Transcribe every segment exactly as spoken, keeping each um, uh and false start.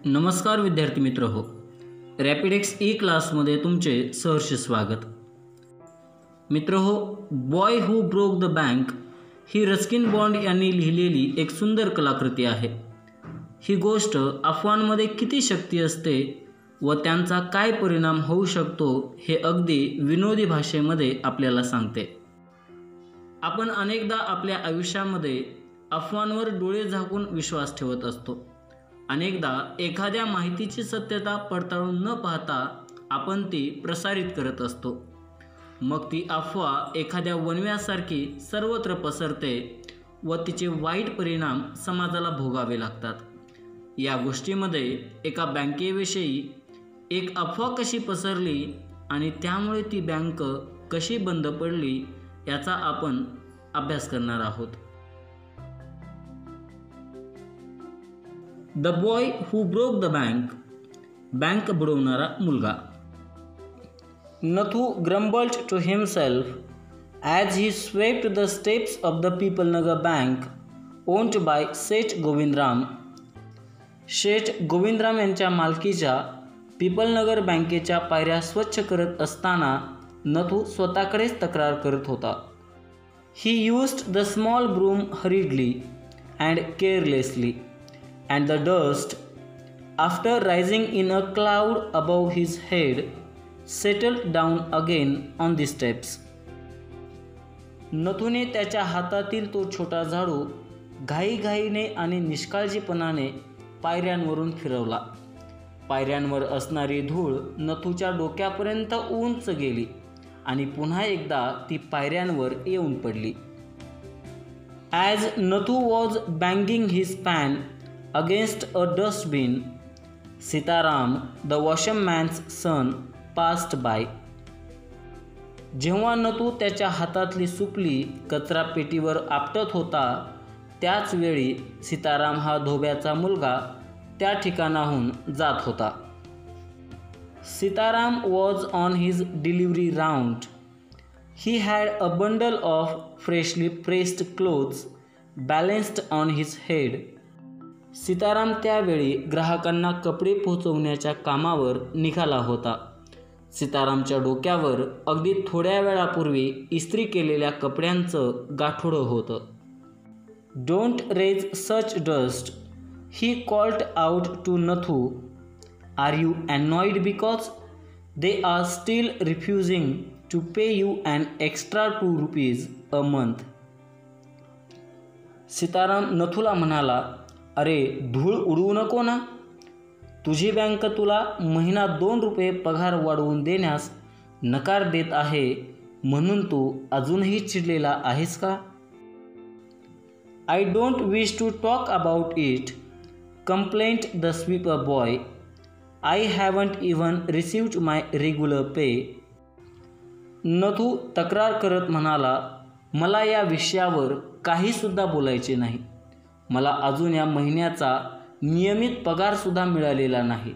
नमस्कार विद्यार्थी मित्र हो, रॅपिडेक्स ई क्लासमध्ये तुमचे सहर्ष स्वागत. मित्र हो, boy who broke the bank ही रस्किन बॉन्ड यांनी लिहिलेली एक सुंदर कलाकृती आहे. ही गोष्ट अफवांमध्ये किती शक्ती असते व त्यांचा काय परिणाम होऊ शकतो हे अगदी विनोदी भाषेमध्ये आपल्याला सांगते. आपण अनेकदा आपल्या आयुष्यामध्ये अफवांवर डोळे झाकून विश्वास ठेवत असतो. अनेकदा एखाद्या माहितीची सत्यता पडताळून न पाहता आपण ती प्रसारित करत असतो. मग ती अफवा एखाद्या वणव्यासारखी सर्वत्र पसरते व तिचे वाईट परिणाम समाजाला भोगावे लागतात. या गोष्टीमध्ये एका बँकेविषयी एक अफवा कशी पसरली आणि त्यामुळे ती बँक कशी बंद पडली याचा आपण अभ्यास करणार आहोत. The boy who broke the bank, bank बुडवणारा मुलगा. Nathu grumbled to himself as he swept the steps of the Pipalnagar Bank owned by सेठ गोविंदराम. शेठ गोविंदराम यांच्या मालकीच्या पिपलनगर बँकेच्या पायऱ्या स्वच्छ करत असताना नथू स्वतःकडेच तक्रार करत होता. He used the small broom hurriedly and carelessly, and the dust, after rising in a cloud above his head, settled down again on the steps. नथूने त्याच्या हातातील तो छोटा झाडू घाईघाईने आणि निष्काळजीपणाने पायऱ्यांवरून फिरवला. पायऱ्यांवर असणारी धूळ नथूच्या डोक्यापर्यंत उंच गेली आणि पुन्हा एकदा ती पायऱ्यांवर येऊन पडली. As Nathu was banging his pan against a dustbin, Sitaram, the washerman's son, passed by. जेव्हा नथू त्याच्या हातातली सुपली कचरा पेटीवर आपटत होता त्याच वेळी सीताराम हा धोब्याचा मुलगा त्या ठिकाणाहून जात होता. Sitaram was on his delivery round. He had a bundle of freshly pressed clothes balanced on his head. Sitaram त्यावेळी ग्राहकांना कपडे पोहोचवण्याच्या कामावर निघाला होता. सीतारामच्या डोक्यावर अगदी थोड्या वेळापूर्वी इस्त्री केलेल्या कपड्यांचं गाठोडं होतं. Don't raise such dust, he called out to Nathu. Are you annoyed because they are still refusing to pay you an extra two rupees a month. Sitaram नथूला म्हणाला, अरे धूळ उडवू नको ना, तुझी बँक तुला महिना दोन रुपये पगार वाढवून देण्यास नकार देत आहे म्हणून तू अजूनही चिडलेला आहेस का? I don't wish to talk about it, complaint the sweeper boy. I haven't even received my regular pay. Nathu तक्रार करत म्हणाला, मला या विषयावर काहीसुद्धा बोलायचे नाही. मला अजून या महिन्याचा नियमित पगारसुद्धा मिळालेला नाही.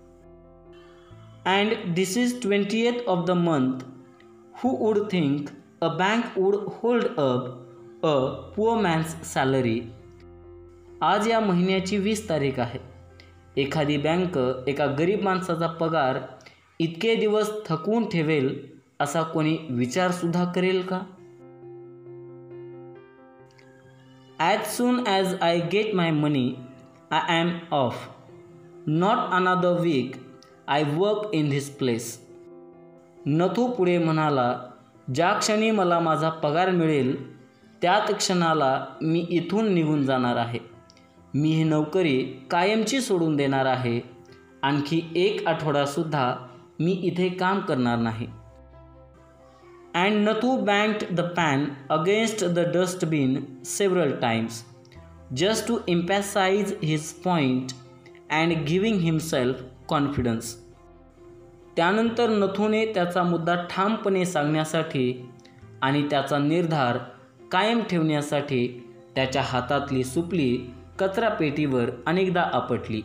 And this is twentieth of the month. Who would think a bank would hold up a poor man's salary. आज या महिन्याची वीस तारीख आहे. एखादी बँक एका गरीब माणसाचा पगार इतके दिवस थकवून ठेवेल असा कोणी विचारसुद्धा करेल का? As soon as I get my money, I am off. Not another week. I work in this place. Nathu पुढे म्हणाला, ज्या क्षणी मला माझा पगार मिळेल त्याच क्षणाला मी इथून निघून जाणार आहे. मी ही नोकरी कायमची सोडून देणार आहे. आणखी एक आठवडासुद्धा मी इथे काम करणार नाही. And Nathu banged the pan against the dustbin several times, just to emphasize his point and giving himself confidence. त्यानंतर नथूने त्याचा मुद्दा ठामपणे सांगण्यासाठी आणि त्याचा निर्धार कायम ठेवण्यासाठी त्याच्या हातातली सुपली कचरापेटीवर अनेकदा आपटली.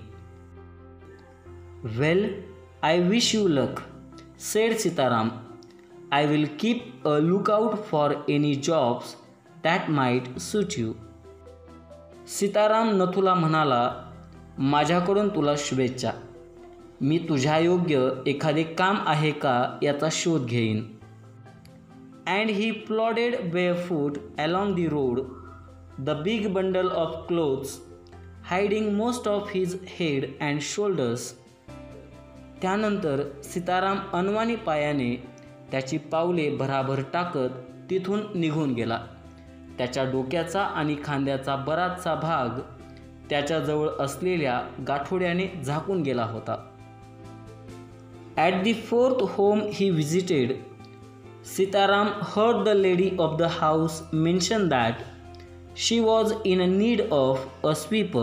Well, I wish you luck, said Sitaram. I will keep a lookout for any jobs that might suit you. Sitaram नथूला म्हणाला, माझ्याकडून तुला शुभेच्छा. मी तुझ्या योग्य एखादे काम आहे का याचा शोध घेईन. And he plodded barefoot along the road, the big bundle of clothes hiding most of his head and shoulders. त्यानंतर सीताराम अनवाणी पायाने त्याची पावले भराभर टाकत तिथून निघून गेला. त्याच्या डोक्याचा आणि खांद्याचा बराचसा भाग त्याच्याजवळ असलेल्या गाठोड्याने झाकून गेला होता. At the fourth home he visited, Sitaram heard the lady of the house mention that she was in need of a sweeper.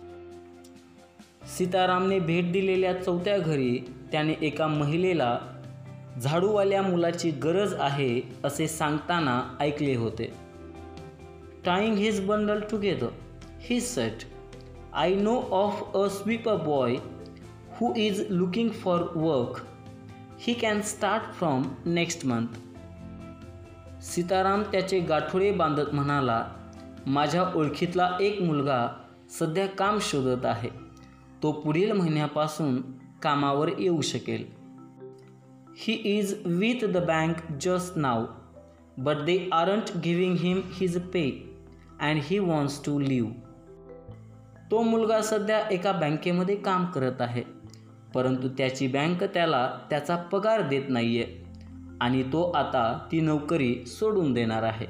सीतारामने भेट दिलेल्या चौथ्या घरी त्याने एका महिलेला झाडूवाल्या मुलाची गरज आहे असे सांगताना ऐकले होते. Tying his bundle together, he said, I know of a sweeper boy who is looking for work. He can start from next month. Sitaram त्याचे गाठोडे बांधत म्हणाला, माझ्या ओळखीतला एक मुलगा सध्या काम शोधत आहे. तो पुढील महिन्यापासून कामावर येऊ शकेल. He is with the bank just now, but they aren't giving him his pay and he wants to leave. तो मुलगा सध्या एका बँकेमध्ये काम करत आहे, परंतु त्याची बँक त्याला त्याचा पगार देत नाहीये आणि तो आता ती नोकरी सोडून देणार आहे.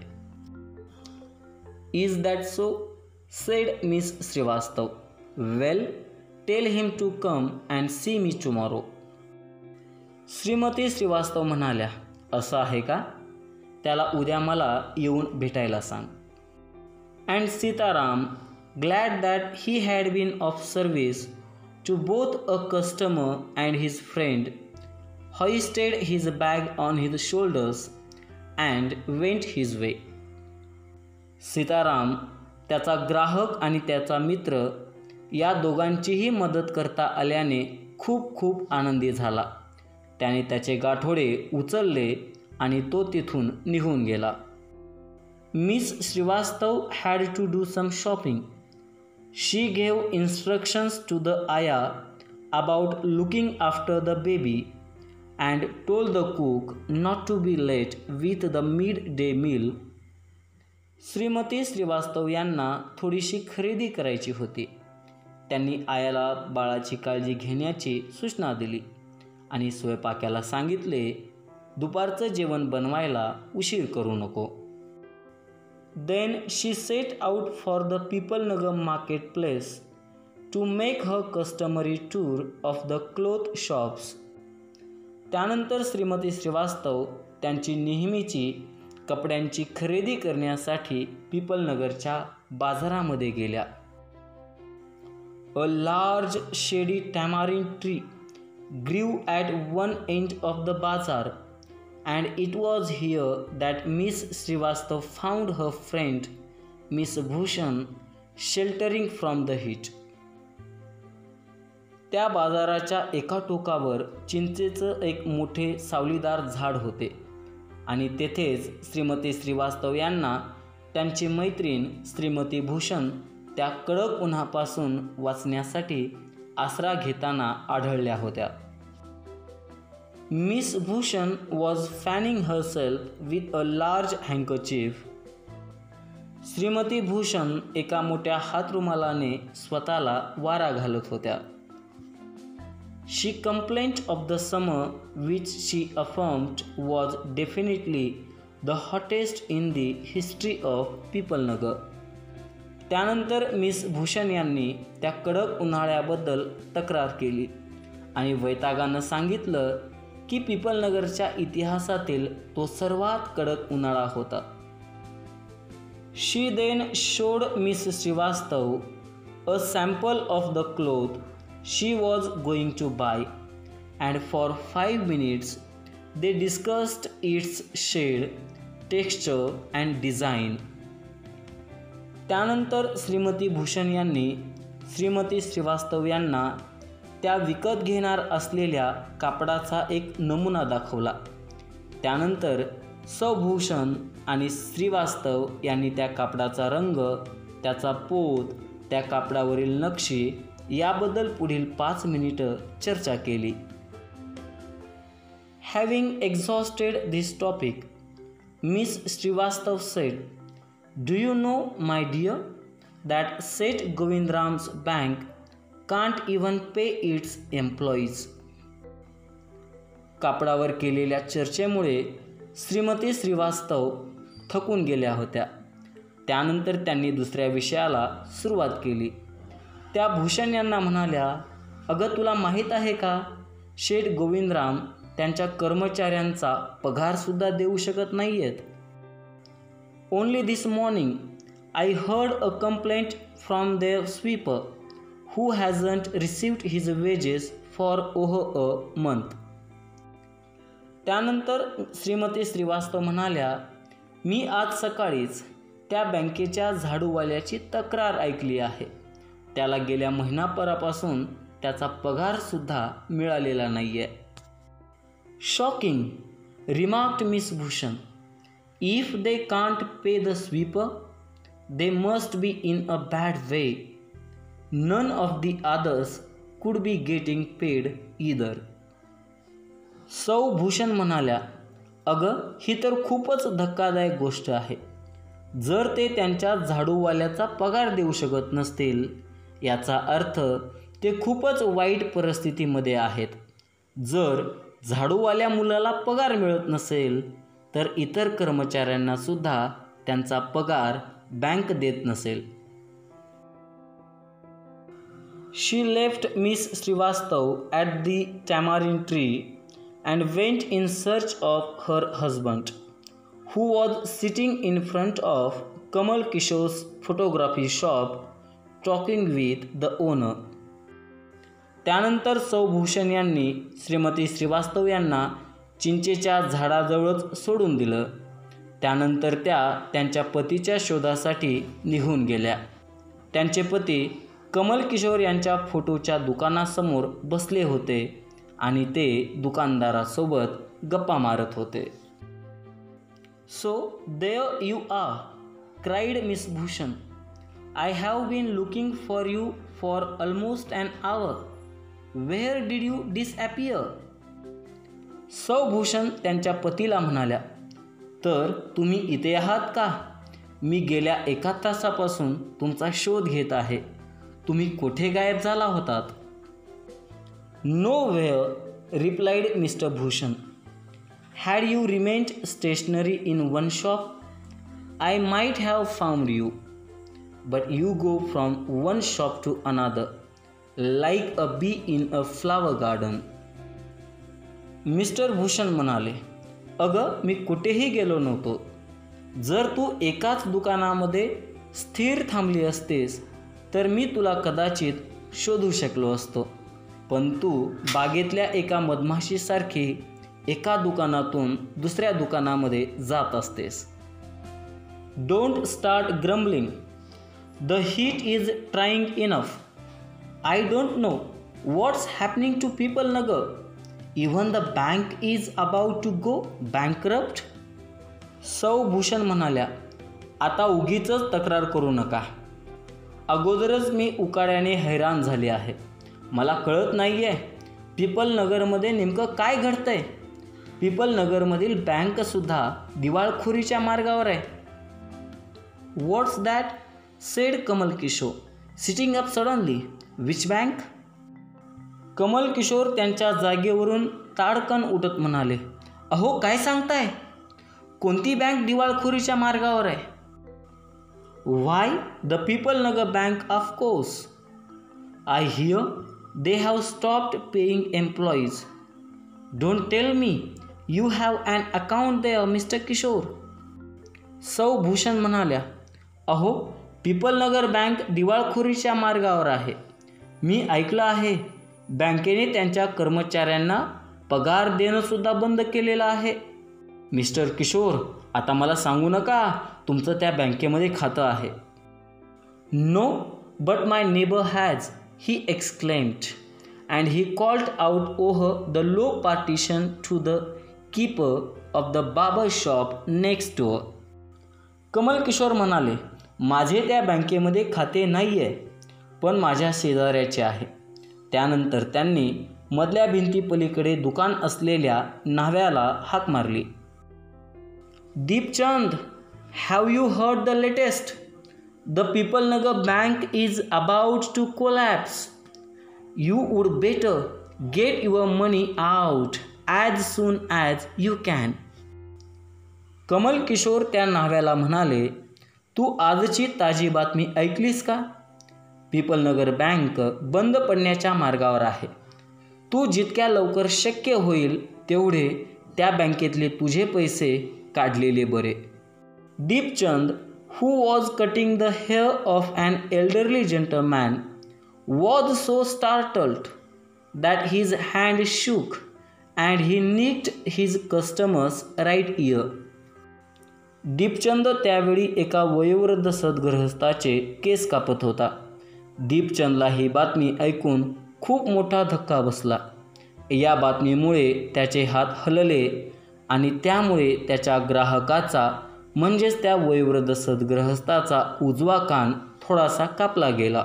Is that so, said miss Shrivastava. Well, tell him to come and see me tomorrow. Shrimati Shrivastava म्हणाल्या, असं आहे का? त्याला उद्या मला येऊन भेटायला सांग. And Sitaram, glad that he had been of service to both a customer and his friend, hoisted his bag on his shoulders and went his way. Sitaram त्याचा ग्राहक आणि त्याचा मित्र या दोघांचीही मदत करता आल्याने खूप खूप आनंदी झाला. त्याने त्याचे गाठोडे उचलले आणि तो तिथून निघून गेला. Miss Shrivastava had to do some shopping. She gave instructions to the ayah about looking after the baby and told the cook not to be late with the midday meal. Shrimati Shrivastava यांना थोडीशी खरेदी करायची होती. त्यांनी आयाला बाळाची काळजी घेण्याची सूचना दिली आणि स्वयंपाक्याला सांगितले, दुपारचं जेवण बनवायला उशीर करू नको. Then she set out for the Pipalnagar marketplace to make her customary tour of the cloth shops. त्यानंतर श्रीमती श्रीवास्तव त्यांची नेहमीची कपड्यांची खरेदी करण्यासाठी पिपलनगरच्या बाजारामध्ये गेल्या. A large shady tamarind tree grew at one end of the bazaar, and it was here that Miss Srivastav found her friend Miss Bhushan sheltering from the heat. त्या बाजाराच्या एका टोकावर चिंचेचं एक मोठे सावलीदार झाड होते आणि तेथेच श्रीमती श्रीवास्तव यांना त्यांची मैत्रीण श्रीमती भूषण त्या कडक उन्हापासून वाचण्यासाठी आसरा घेताना आढळल्या होत्या. Miss Bhushan was fanning herself with a large handkerchief. Shrimati Bhushan एका मोठ्या हातरुमालाने स्वतःला वारा घालत होत्या. She complained of the summer which she affirmed was definitely the hottest in the history of Pipalnagar. त्यानंतर मिस भूषण यांनी त्या कडक उन्हाळ्याबद्दल तक्रार केली आणि वैतागानं सांगितलं की पिपलनगरच्या इतिहासातील तो सर्वात कडक उन्हाळा होता. She then showed Miss Srivastav a sample of the cloth she was going to buy, and for five minutes they discussed its shade, texture and design. त्यानंतर श्रीमती भूषण यांनी श्रीमती श्रीवास्तव यांना त्या विकत घेणार असलेल्या कापडाचा एक नमुना दाखवला. त्यानंतर सभूषण आणि श्रीवास्तव यांनी त्या कापडाचा रंग, त्याचा पोत, त्या कापडावरील नक्षी याबद्दल पुढील पाच मिनिटं चर्चा केली. Having exhausted this topic, miss Shrivastava said, do you know my dear that Seth Govindram's bank can't even pay its employees. कापडावर केलेल्या चर्चेमुळे श्रीमती श्रीवास्तव थकून गेल्या होत्या. त्यानंतर त्यांनी दुसऱ्या विषयाला सुरुवात केली. त्या भूषण यांना म्हणाल्या, अगं तुला माहीत आहे का, शेठ गोविंदराम त्यांच्या कर्मचाऱ्यांचा पगारसुद्धा देऊ शकत नाही आहेत. Only this morning I heard a complaint from their sweeper who hasn't received his wages for oh a month. त्यानंतर श्रीमती श्रीवास्तव म्हणाल्या, मी आज सकाळीच त्या बँकेच्या झाडूवाल्याची तक्रार ऐकली आहे. त्याला गेल्या महिनाभरापासून त्याचा पगारसुद्धा मिळालेला नाही आहे. Shocking, remarked miss Bhushan. If they can't pay the sweeper they must be in a bad way. None of the others could be getting paid either. सौ भूषण म्हणाल्या, अगं ही तर खूपच धक्कादायक गोष्ट आहे. जर ते त्यांच्या झाडूवाल्याचा पगार देऊ शकत नसतील, याचा अर्थ ते खूपच वाईट परिस्थितीमध्ये आहेत. जर झाडूवाल्या मुलाला पगार मिळत नसेल तर इतर कर्मचाऱ्यांनासुद्धा त्यांचा पगार बँक देत नसेल. She left miss Shrivastava at the tamarind tree and went in search of her husband, who was sitting in front of Kamal Kishore's photography shop talking with the owner. त्यानंतर सौ भूषण यांनी श्रीमती श्रीवास्तव यांना चिंचेच्या झाडाजवळच सोडून दिलं. त्यानंतर त्या त्यांच्या पतीच्या शोधासाठी निघून गेल्या. त्यांचे पती कमल किशोर यांच्या फोटोच्या दुकानासमोर बसले होते आणि ते दुकानदारासोबत गप्पा मारत होते. So there you are, cried miss Bhushan. I have been looking for you for almost an hour. Where did you disappear. सौ भूषण त्यांच्या पतीला म्हणाल्या, तर तुम्ही इथे आहात का? मी गेल्या एका तासापासून तुमचा शोध घेत आहे. तुम्ही कुठे गायब झाला होतात? Nowhere, replied Mister Bhushan. Had you remained stationary in one shop, I might have found you. But you go from one shop to another, like a bee in a flower garden. Mister Bhushan म्हणाले, अगं मी कुठेही गेलो नव्हतो. जर तू एकाच दुकानामध्ये स्थिर थांबली असतेस तर मी तुला कदाचित शोधू शकलो असतो. पण तू बागेतल्या एका मधमाशीसारखी एका दुकानातून दुसऱ्या दुकानामध्ये जात असतेस. Don't start grumbling. The heat is trying enough. I don't know what's happening to Pipalnagar. Even the bank is about to go bankrupt. सौ भूषण म्हणाल्या, आता उगीच तक्रार करू नका. अगोदरच मी उकाड्याने हैराण झाले आहे. मला कळत नाही आहे पीपल नगरमध्ये नेमकं काय घडतं आहे. पीपल नगरमधील बँकसुद्धा दिवाळखोरीच्या मार्गावर आहे. What's that, said Kamal Kishore, sitting up suddenly. Which bank. Kamal Kishore त्यांच्या जागेवरून ताडकन उठत म्हणाले, अहो काय सांगताय, कोणती बँक दिवाळखोरीच्या मार्गावर आहे? Why, the Pipalnagar bank of course. I hear they have stopped paying employees. Don't tell me you have an account there, mister Kishore. सौ भूषण म्हणाल्या, अहो पीपल नगर बँक दिवाळखोरीच्या मार्गावर आहे. मी ऐकलं आहे बँकेने त्यांच्या कर्मचाऱ्यांना पगार देणंसुद्धा बंद केलेलं आहे. मिस्टर किशोर, आता मला सांगू नका तुमचं त्या बँकेमध्ये खातं आहे. No, but my neighbour has, he exclaimed, and he called out over the low partition to the keeper of the barber shop next door. Kamal Kishore म्हणाले, माझे त्या बँकेमध्ये खाते नाही आहे. पण माझ्या शेजाऱ्याचे आहे. त्यानंतर त्यांनी मधल्या भिंतीपलीकडे दुकान असलेल्या न्हाव्याला हाक मारली. Deepchand, have you heard the latest? The Pipalnagar bank is about to collapse. You would better get your money out as soon as you can. Kamal Kishore त्या न्हाव्याला म्हणाले, तू आजची ताजी बातमी ऐकलीस का? पीपलनगर बँक बंद पडण्याच्या मार्गावर आहे. तू जितक्या लवकर शक्य होईल तेवढे त्या बँकेतले तुझे पैसे काढलेले बरे. Deepchand, who was cutting the hair of an elderly gentleman, was so startled that his hand shook and he nicked his customer's right ear. Deepchand त्यावेळी एका वयोवृद्ध सद्गृहस्थाचे केस कापत होता. दीपचंदला ही बातमी ऐकून खूप मोठा धक्का बसला. या बातमीमुळे त्याचे हात हलले आणि त्यामुळे त्याच्या ग्राहकाचा म्हणजेच त्या वयोवृद्ध सद्गृहस्थाचा उजवा कान थोडासा कापला गेला.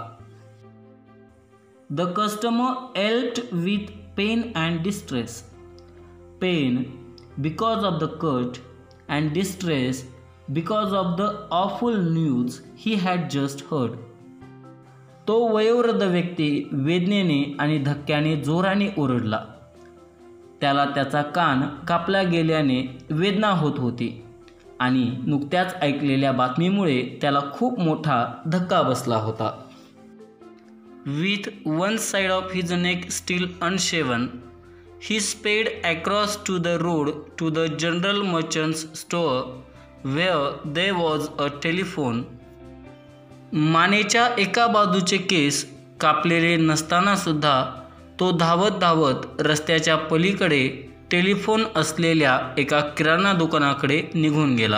The customer yelled with pain and distress. Pain because of the cut and distress because of the awful news he had just heard. तो वयोवृद्ध व्यक्ती वेदनेने आणि धक्क्याने जोराने ओरडला. त्याला त्याचा कान कापला गेल्याने वेदना होत होती आणि नुकत्याच ऐकलेल्या बातमीमुळे त्याला खूप मोठा धक्का बसला होता. With one side of his neck still unshaven, he sped across to the road to the general merchant's store where there was a telephone. मानेच्या एका बाजूचे केस कापलेले नसतानासुद्धा तो धावत धावत रस्त्याच्या पलीकडे टेलिफोन असलेल्या एका किराणा दुकानाकडे निघून गेला.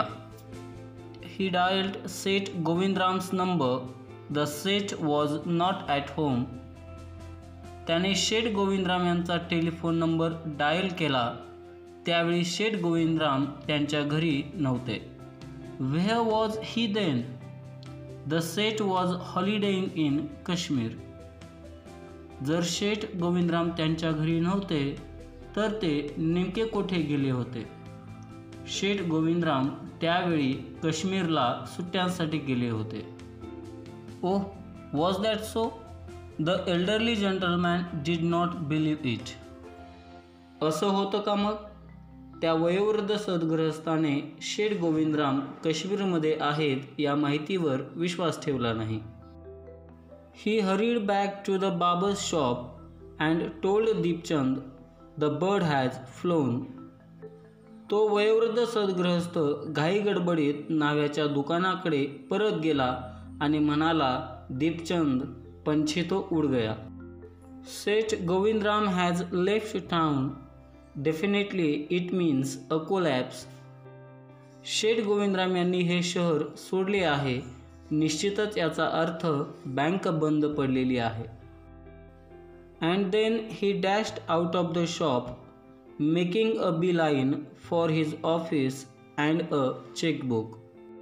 He dialled Seth Govindram's number. The seth was not at home. त्याने शेठ गोविंदराम यांचा टेलिफोन नंबर डायल केला. त्यावेळी शेठ गोविंदराम त्यांच्या घरी नव्हते. Where was he then? The seth was holidaying in Kashmir. जर शेठ गोविंदराम त्यांच्या घरी नव्हते तर ते नेमके कोठे गेले होते? शेठ गोविंदराम त्यावेळी काश्मीरला सुट्ट्यांसाठी गेले होते. Oh, was that so? The elderly gentleman did not believe it. असं होतं का मग? त्या वयोवृद्ध सद्गृहस्थाने शेठ गोविंदराम काश्मीरमध्ये आहेत या माहितीवर विश्वास ठेवला नाही. He hurried back to the barber's shop and told Deepchand the bird has flown. तो वयोवृद्ध सद्गृहस्थ घाई गडबडीत न्हाव्याच्या दुकानाकडे परत गेला आणि म्हणाला, दीपचंद, पंछी तो उड गया. Seth Govindram has left town. Definitely it means a collapse. Seth Govindram यांनी हे शहर सोडले आहे. निश्चितच याचा अर्थ बँक बंद पडलेली आहे. And then he dashed out of the shop making a bee line for his office and a chequebook.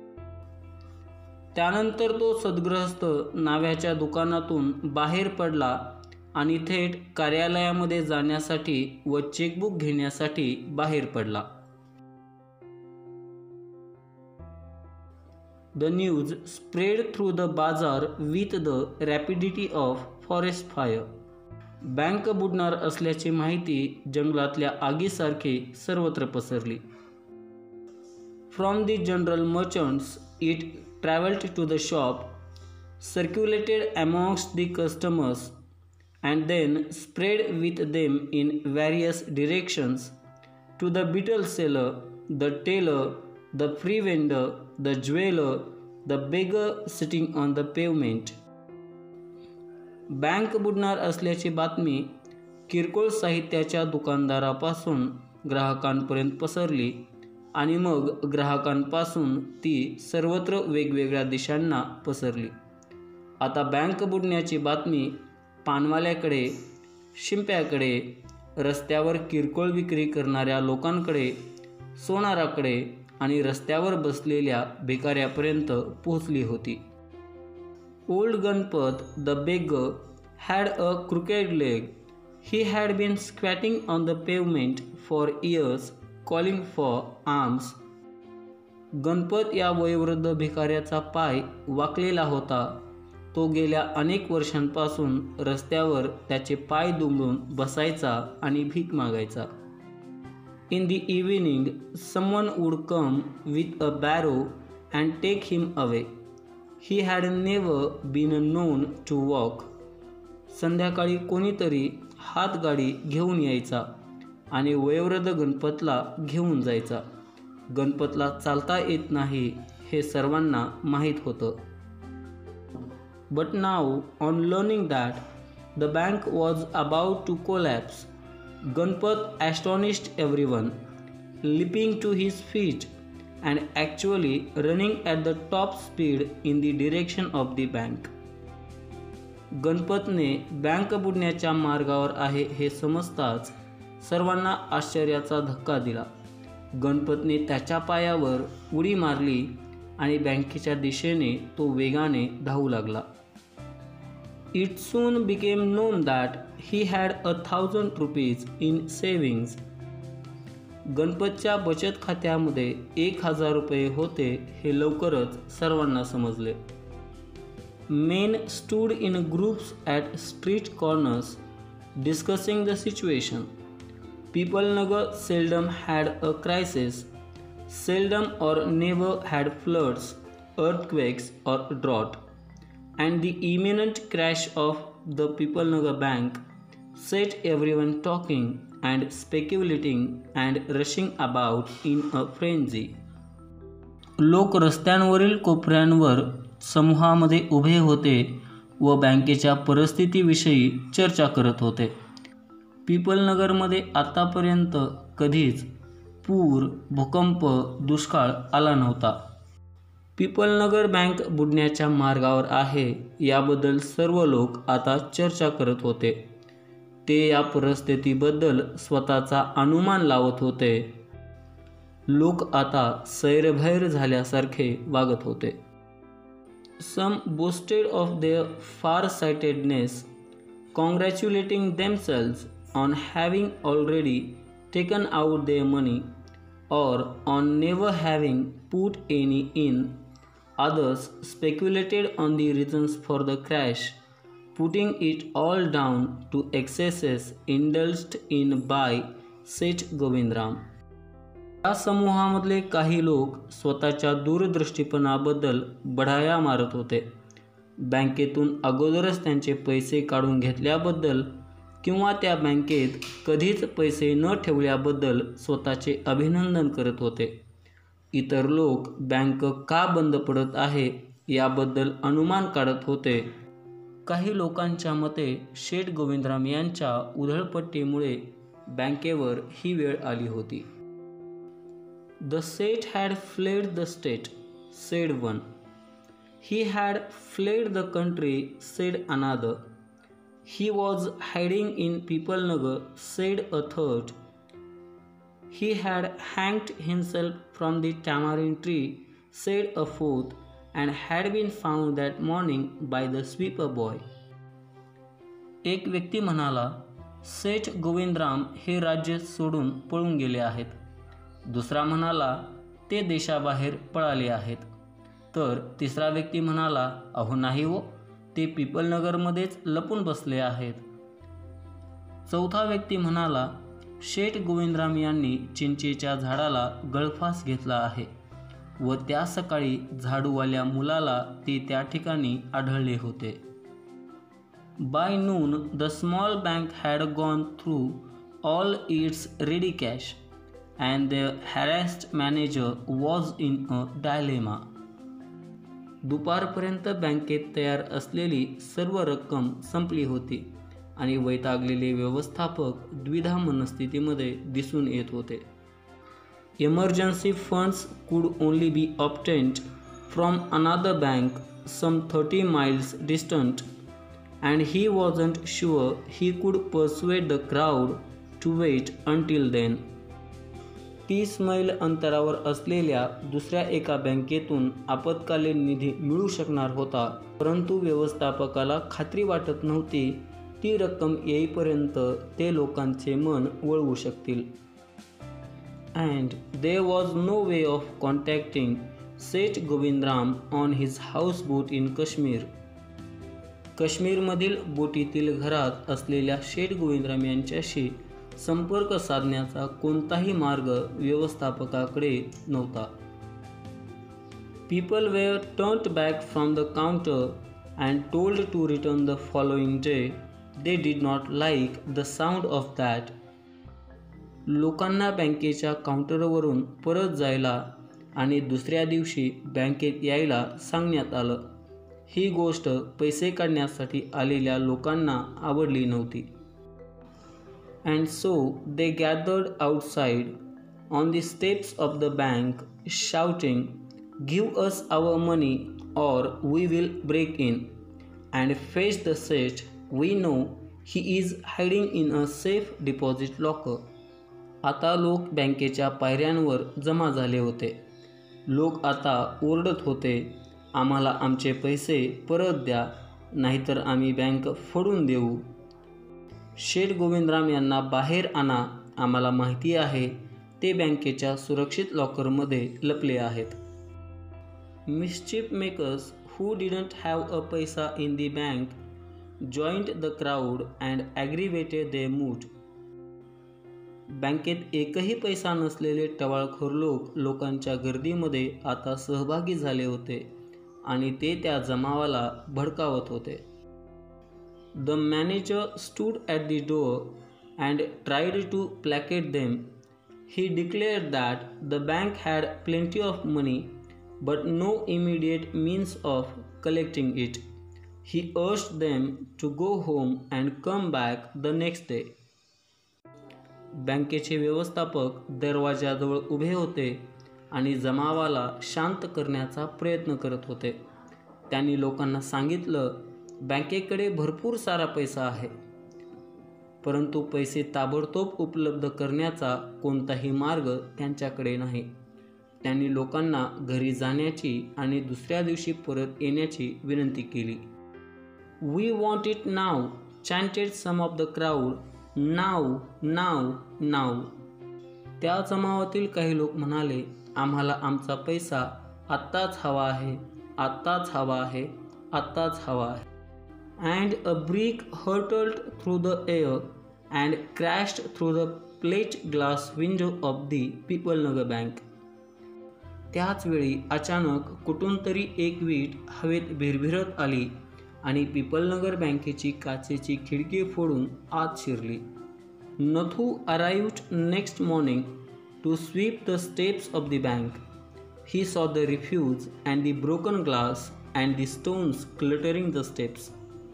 त्यानंतर तो सद्गृहस्थ न्हाव्याच्या दुकानातून बाहेर पडला आणि थेट कार्यालयामध्ये जाण्यासाठी व चेकबुक घेण्यासाठी बाहेर पडला. The news spread through the bazaar with the rapidity of forest fire. Bank बुडणार असल्याची माहिती जंगलातल्या आगीसारखी सर्वत्र पसरली. From the general merchants, it traveled to the shop, circulated amongst the customers, and then spread with them in various directions to the betel seller, the tailor, the free vendor, the jeweler, the beggar sitting on the pavement. Bank बुडणार असल्याची बातमी किरकोळ साहित्याच्या दुकानदारापासून ग्राहकांपर्यंत पसरली आणि मग ग्राहकांपासून ती सर्वत्र वेगवेगळ्या दिशांना पसरली. आता बँक बुडण्याची बातमी पानवाल्याकडे, शिंप्याकडे, रस्त्यावर किरकोळ विक्री करणाऱ्या लोकांकडे, सोनाराकडे आणि रस्त्यावर बसलेल्या भिकाऱ्यापर्यंत पोहोचली होती. Old Ganpat, the beggar, had a crooked leg. He had been squatting on the pavement for years, calling for alms. Ganpat या वयोवृद्ध भिकाऱ्याचा पाय वाकलेला होता. तो गेल्या अनेक वर्षांपासून रस्त्यावर त्याचे पाय दुमडून बसायचा आणि भीक मागायचा. In the evening, someone would come with a barrow and take him away. He had never been known to walk. संध्याकाळी कोणीतरी हातगाडी घेऊन यायचा आणि वयोवृद्ध गणपतला घेऊन जायचा. गणपतला चालता येत नाही हे सर्वांना माहीत होतं. But now, on learning that the bank was about to collapse, Ganpat astonished everyone, leaping to his feet and actually running at the top speed in the direction of the bank. गणपतने bank बुडण्याच्या मार्गावर आहे हे समजताच सर्वांना आश्चर्याचा धक्का दिला. गणपतने त्याच्या पायावर उडी मारली आणि बँकेच्या दिशेने तो वेगाने धावू लागला. It soon became known that he had a thousand rupees in savings. गणपतच्या बचत खात्यामध्ये एक हजार रुपये होते हे लवकरच सर्वांना समजले. Men stood in groups at street corners discussing the situation. Pipalnagar seldom had a crisis, seldom or never had floods, earthquakes or drought, and the imminent crash of the Pipalnagar bank set everyone talking and speculating and rushing about in a frenzy. लोक रस्त्यांवरील कोपऱ्यांवर समूहामध्ये उभे होते व बँकेच्या परिस्थितीविषयी चर्चा करत होते. पिपलनगरमध्ये आतापर्यंत कधीच पूर, भूकंप, दुष्काळ आला नव्हता. पिपलनगर बँक बुडण्याच्या मार्गावर आहे याबद्दल सर्व लोक आता चर्चा करत होते. ते या परिस्थितीबद्दल स्वतःचा अनुमान लावत होते. लोक आता सैरभैर झाल्यासारखे वागत होते. Some boasted of their far-sightedness, congratulating themselves on having already taken out their money or on never having put any in. Others speculated on the reasons for the crash, putting it all down to excesses indulged in by Seth Govindram. या समूहामधले काही लोक स्वतःच्या दूरदृष्टीपणाबद्दल बढाया मारत होते. बँकेतून अगोदरच त्यांचे पैसे काढून घेतल्याबद्दल किंवा त्या बँकेत कधीच पैसे न ठेवल्याबद्दल स्वतःचे अभिनंदन करत होते. इतर लोक बँक का बंद पडत आहे याबद्दल अनुमान काढत होते. काही लोकांच्या मते शेठ गोविंदराम यांच्या उधळपट्टीमुळे बँकेवर ही वेळ आली होती. The Seth had fled the state, said one. He had fled the country, said another. He was hiding in Pipalnagar, said a third. He had hanged himself from the tamarind tree, said a fourth, and had been found that morning by the sweeper boy. एक व्यक्ती म्हणाला, सेठ गोविंदराम हे राज्य सोडून पळून गेले आहेत. दुसरा म्हणाला, ते देशाबाहेर पळाले आहेत. तर तिसरा व्यक्ती म्हणाला, अहो नाही हो, ते पिपलनगरमध्येच लपून बसले आहेत. चौथा व्यक्ती म्हणाला, शेठ गोविंदराम यांनी चिंचेच्या झाडाला गळफास घेतला आहे व त्या सकाळी झाडूवाल्या मुलाला ते त्या ठिकाणी आढळले होते. By noon the small bank had gone through all its ready cash and the harassed manager was in a dilemma. दुपारपर्यंत बँकेत तयार असलेली सर्व रक्कम संपली होती आणि वैतागलेले व्यवस्थापक द्विधा मनस्थितीमध्ये दिसून येत होते. Emergency funds could only be obtained from another bank some thirty miles distant, and he wasn't sure he could persuade the crowd to wait until then. तीस मैल अंतरावर असलेल्या दुसऱ्या एका बँकेतून आपत्कालीन निधी मिळू शकणार होता, परंतु व्यवस्थापकाला खात्री वाटत नव्हती ती रक्कम येईपर्यंत ते लोकांचे मन वळवू शकतील. And there was no way of contacting Seth Govindram on his houseboat in Kashmir. काश्मीरमधील बोटीतील घरात असलेल्या शेठ गोविंदराम यांच्याशी संपर्क साधण्याचा कोणताही मार्ग व्यवस्थापकाकडे नव्हता. People were turned back from the counter and told to return the following day. They did not like the sound of that. लोकांना बँकेच्या काउंटरवरून परत जायला आणि दुसऱ्या दिवशी बँकेत यायला सांगण्यात आलं. ही गोष्ट पैसे काढण्यासाठी आलेल्या लोकांना आवडली नव्हती. And so they gathered outside on the steps of the bank, shouting, "Give us our money or we will break in and fetch the Seth. We know he is hiding in a safe deposit locker." आता लोक बँकेच्या पायऱ्यांवर जमा झाले होते. लोक आता ओरडत होते, आम्हाला आमचे पैसे परत द्या, नाहीतर आम्ही बँक फोडून देऊ. शेठ गोविंदराम यांना बाहेर आणा, आम्हाला माहिती आहे ते बँकेच्या सुरक्षित लॉकरमध्ये लपले आहेत. Mischief makers who didn't have a paisa in the bank joined the crowd and aggravated the mood. बँकेत एकही पैसा नसलेले टवाळखोर लोक लोकांच्या गर्दीमध्ये आता सहभागी झाले होते आणि ते त्या जमावाला भडकावत होते. The manager stood at the door and tried to placate them. He declared that the bank had plenty of money but no immediate means of collecting it. He urged them to go home and come back the next day. बँकेचे व्यवस्थापक दरवाजाजवळ उभे होते आणि जमावाला शांत करण्याचा प्रयत्न करत होते. त्यांनी लोकांना सांगितलं, बँकेकडे भरपूर सारा पैसा आहे, परंतु पैसे ताबडतोब उपलब्ध करण्याचा कोणताही मार्ग त्यांच्याकडे नाही. त्यांनी लोकांना घरी जाण्याची आणि दुसऱ्या दिवशी परत येण्याची विनंती केली. We want it now, chanted some of the crowd. Now now now. त्या जमावातील काही लोक म्हणाले, आम्हाला आमचा पैसा आत्ताच हवा आहे, आत्ताच हवा आहे, आत्ताच हवा आहे. And a brick hurtled through the air and crashed through the plate glass window of the Pipalnagar bank. त्याच वेळी अचानक कुठून तरी एक वीट हवेत भिरभिरत आली आणि पीपलनगर बँकेची काचेची खिडकी फोडून आत शिरली. Nathu arrived next morning to sweep the steps of the bank. He saw the refuse and the broken glass and the stones cluttering the steps.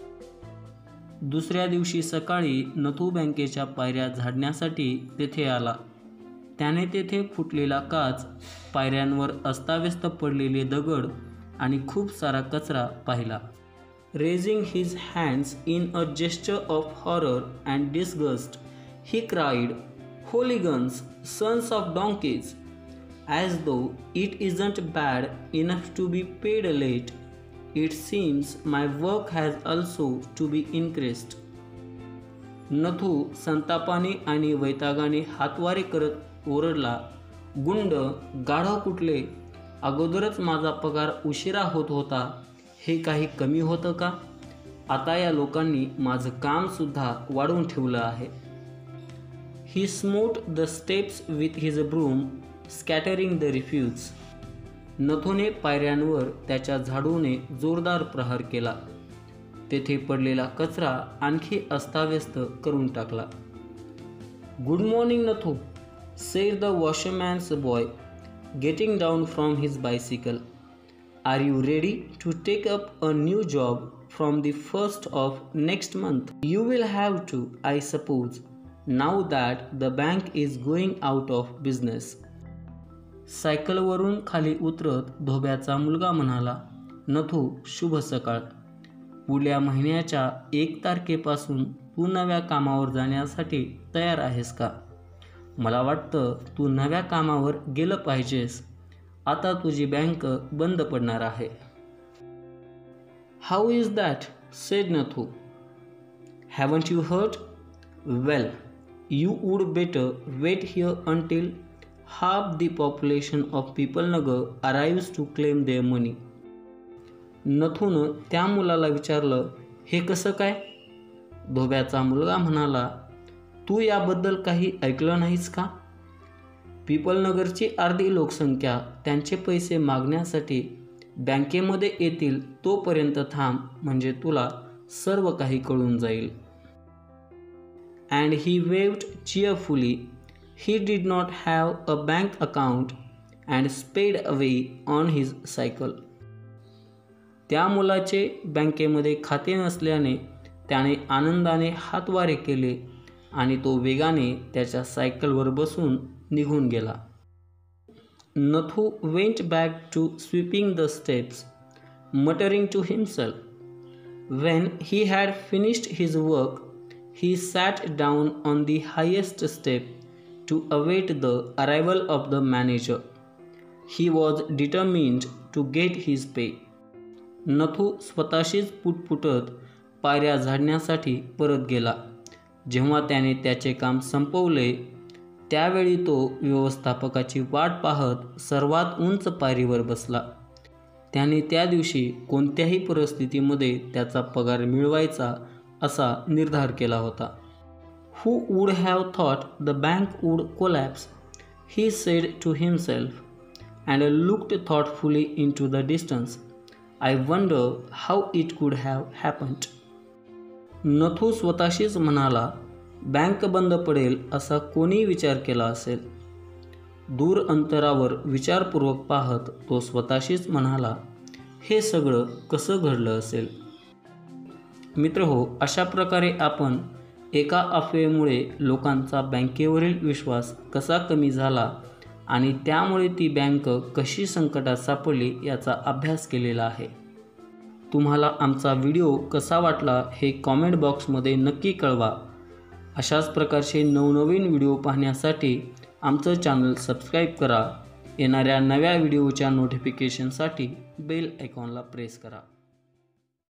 दुसऱ्या दिवशी सकाळी नथू बँकेच्या पायऱ्या झाडण्यासाठी तेथे आला. त्याने तेथे फुटलेला काच, पायऱ्यांवर अस्ताव्यस्त पडलेले दगड आणि खूप सारा कचरा पाहिला. Raising his hands in a gesture of horror and disgust, he cried, "hooligans, sons of donkeys, as though it isn't bad enough to be paid late. It seems my work has also to be increased." Nathu संतापाने आणि वैतागाने हातवारे करत ओरडला, गुंड, गाढव कुठले, अगोदरच माझा पगार उशिरा होत होता, हे काही कमी होतं का? आता या लोकांनी माझं कामसुद्धा वाढवून ठेवलं आहे. He smote the steps with his broom, scattering the refuse. नथूने पायऱ्यांवर त्याच्या झाडूने जोरदार प्रहार केला. तेथे पडलेला कचरा आणखी अस्ताव्यस्त करून टाकला. "Good morning Nathu," said the washerman's boy, getting down from his bicycle. "Are you ready to take up a new job from the first of next month? You will have to, I suppose, now that the bank is going out of business." सायकलवरून खाली उतरत धोब्याचा मुलगा म्हणाला, "नथू, शुभ सकाळ. पुढल्या महिन्याच्या एक तारखेपासून तू नव्या कामावर जाण्यासाठी तयार आहेस का?" मला वाटतं तू नव्या कामावर गेलं पाहिजेस. आता तुझी बँक बंद पडणार आहे. How is that? Said Nathu. Haven't you heard? Well, you would better wait here until half the population of Pipalnagar arrives to claim their money. नथूनं त्या मुलाला विचारलं, हे कसं काय? धोब्याचा मुलगा म्हणाला, तू याबद्दल काही ऐकलं नाहीस का? पिपलनगरची अर्धी लोकसंख्या त्यांचे पैसे मागण्यासाठी बँकेमध्ये येतील तोपर्यंत थांब, म्हणजे तुला सर्व काही कळून जाईल. And he waved cheerfully. He did not have a bank account and sped away on his cycle. त्या मुलाचे बँकेमध्ये खाते नसल्याने त्याने आनंदाने हातवारे केले आणि तो वेगाने त्याच्या सायकलवर बसून निघून गेला. Nathu went back to sweeping the steps, muttering to himself. When he had finished his work, he sat down on the highest step to await the arrival of the manager. He was determined to get his pay. Nathu स्वतःशीच पुटपुटत पायऱ्या झाडण्यासाठी परत गेला. जेव्हा त्याने त्याचे काम संपवले त्यावेळी तो व्यवस्थापकाची वाट पाहत सर्वात उंच पायरीवर बसला. त्याने त्या दिवशी कोणत्याही परिस्थितीमध्ये त्याचा पगार मिळवायचा असा निर्धार केला होता. Who would have thought the bank would collapse? He said to himself and looked thoughtfully into the distance. I wonder how it could have happened. Nathu स्वतःशीच म्हणाला, बँक बंद पडेल असा कोणी विचार केला असेल. दूर अंतरावर विचारपूर्वक पाहत तो स्वतःशीच म्हणाला, हे सगळं कसं घडलं असेल. मित्रहो, अशा प्रकारे आपण एका अफवेमुळे लोकांचा बँकेवरील विश्वास कसा कमी झाला आणि त्यामुळे ती बँक कशी संकटात सापडली याचा अभ्यास केलेला आहे. तुम्हाला आमचा व्हिडिओ कसा वाटला हे कॉमेंट बॉक्समध्ये नक्की कळवा. अशाच प्रकारचे नवनवीन व्हिडिओ पाहण्यासाठी आमचं चॅनल सबस्क्राईब करा. येणाऱ्या नव्या व्हिडिओच्या नोटिफिकेशनसाठी बेल आयकॉनला प्रेस करा.